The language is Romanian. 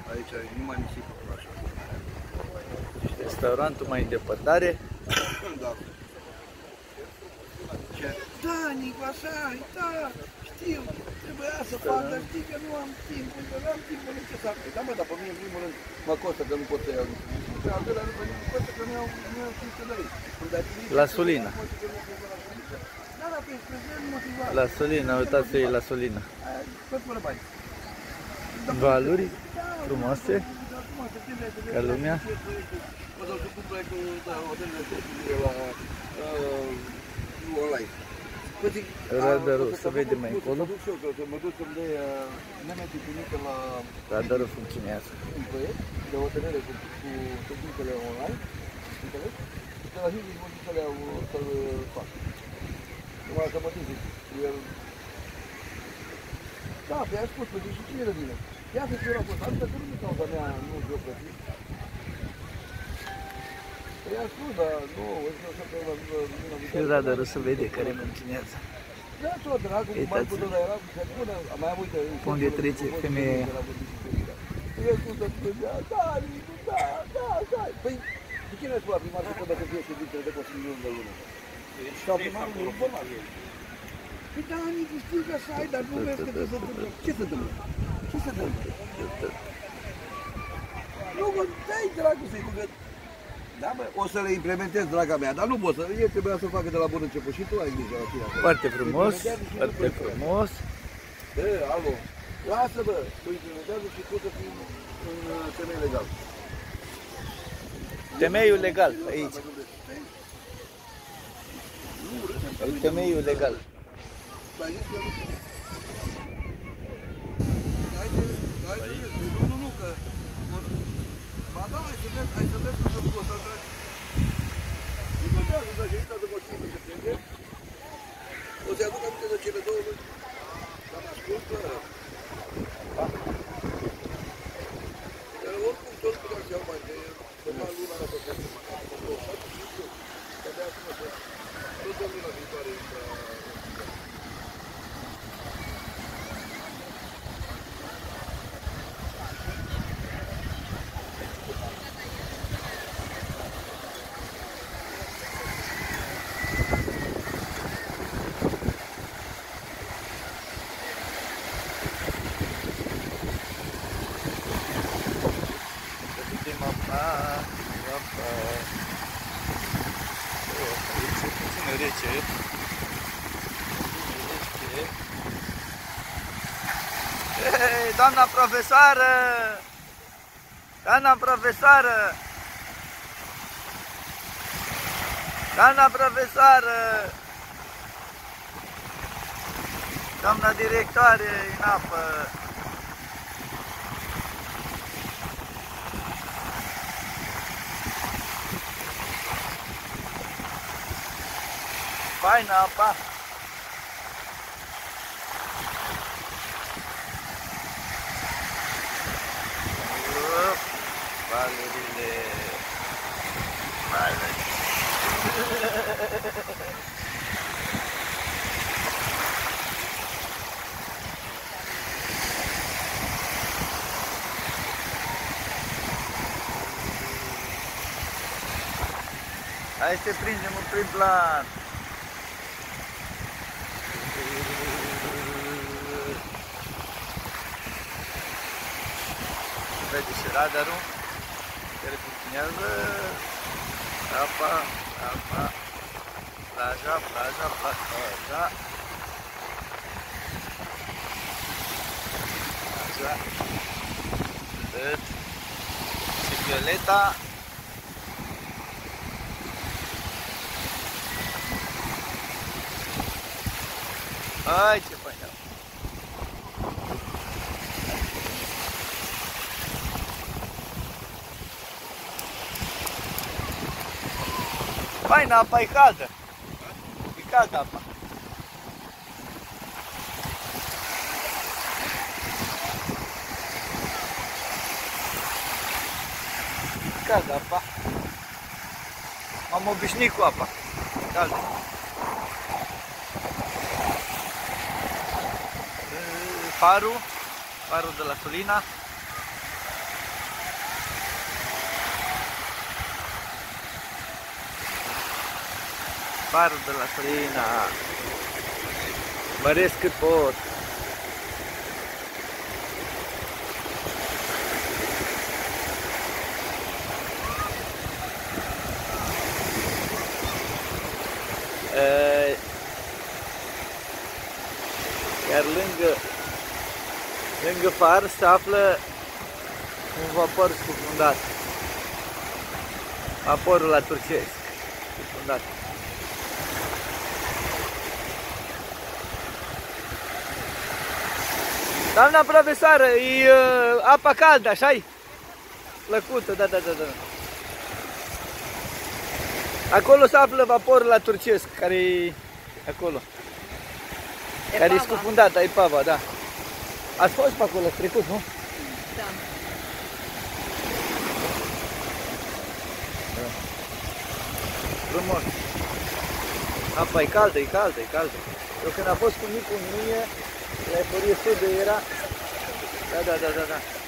Aici e numai nisipul așa. Restaurantul mai în depărtare. Da. Da, Nicu, așa, da, știu, trebuia să fac, dar știi că nu am timp, că nu am timp necesar. Da, mă, dar pe mine, în primul rând, mă costă că nu pot să iau. Pe al doilea rând, mă costă că nu am timp să dai. La Sulina. Da, da, pe prezent motivat. La Sulina, uitați-i la Sulina. Tot fără bani. Valuri frumoase, ca lumea. O să-l sucum proiectul hotelului de la online. Radarul se vede mai încolo. Mă duc să-mi dea nemetii punică la Radarul funcționează. un proiect de hotărâre cu tehnicele online. Înțelegi? De la zi mă duc să-l fac. Numai să mă duc cu el. Da, pe-aia spus, pe și cine revine? Ia să fiu raport, asta că nu-mi cauza mea, nu vreau plătit. Păi i-am spus, dar nu, ăsta o să pe la Și radarul se vede care funcționează. Da, tot, dragul, cu mai putea, dar era cu secundă, mai am uitat. Unde trece femeia aia. El cum să spunea, da, Nicu, da, da, da. Păi, de ce ne-ai spus la primar că dacă fie ședințele de Consiliul de lună? Sau primarul nu informat. Păi da, Nicu, știu că așa ai, dar nu vezi că se întâmplă. Ce se întâmplă? Ce se întâmplă? Nu, mă, dai, dragul, să-i ducă. Da, bă, o să le implementez, draga mea, dar nu pot să, el trebuia să facă de la bun început și tu ai grijă la tine acolo. Foarte frumos, foarte frumos. Bă, alo, lasă, bă, tu implementează și tu să fii în temei legal. Temeiul legal, aici. Temeiul legal. Nu, că... Ba da, hai să vezi cum să pot să trec. Nu contează, dar ședința de Consiliu se prinde. O să-i aduc aminte de cele două luni. Dar mă ascultă. Dar oricum tot puteam să iau mai de... Până la luna asta, că măcar pe 27 și știu. Că de acum să... Tot de luna viitoare. Ei, doamna profesoară! Doamna profesoară! Doamna profesoară! Doamna directoare în apă! Faină apa! Valurile! Valurile! Hai să prindem un prim plan! Vede și radarul care funcționează. Apa, apa, plaja, plaja, plaja. Plaja. Atât. Și Violeta. Ai, ce fain! Faină, apa e caldă. E caldă apa. E caldă apa. M-am obișnuit cu apa. Caldă. Farul de la Sulina. Farul de la Sălina. Măresc cât pot. Iar lângă far se află un vapor scufundat. Vaporul la turcesc scufundat. Doamna profesoară, e apa caldă, așa-i? Plăcută, da. Acolo se află vaporul la turcesc, care e acolo. Care e scufundat, e Pava, da. Ați fost pe acolo, ați trecut, nu? Da. Frumos. Apa e caldă. Eu când am fost cu micul în mine, la eforie sudă era... Da.